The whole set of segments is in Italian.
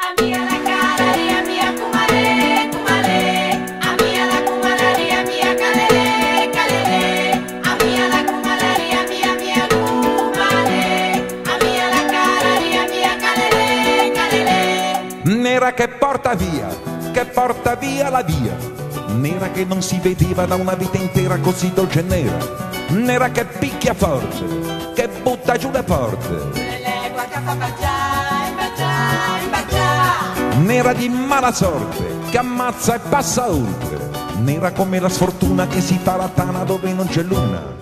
Nera che porta via la via, nera che non si vedeva da una vita intera così dolce e nera, nera che picchia forte, che butta giù le porte, nera di mala sorte, che ammazza e passa oltre, nera come la sfortuna che si fa la tana dove non c'è luna.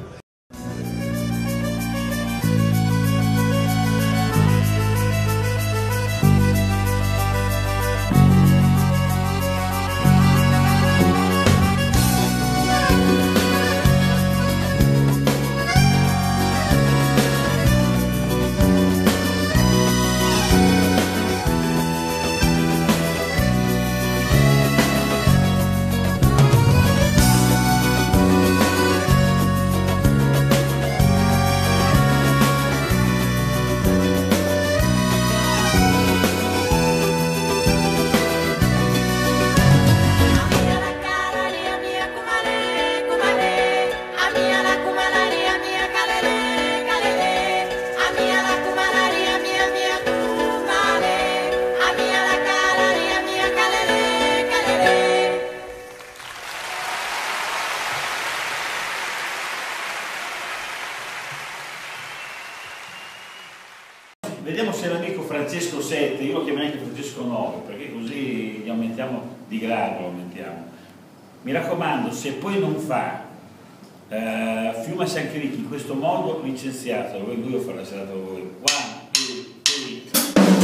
Vediamo se l'amico Francesco 7, io lo chiamerei anche Francesco 9, perché così gli aumentiamo di grado, lo aumentiamo. Mi raccomando, se poi non fa Fiume San Chirichi in questo modo, licenziato, lo vengo io a fare la serata con voi. 1, 2, 3.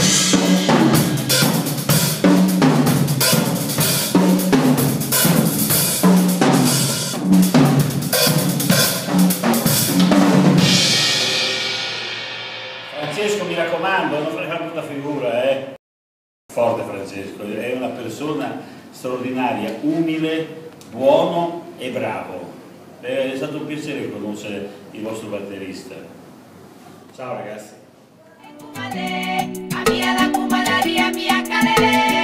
Francesco, mi raccomando, non fare una brutta figura, eh? Forte Francesco, è una persona straordinaria, umile, buono e bravo. È stato un piacere conoscere il vostro batterista. Ciao ragazzi.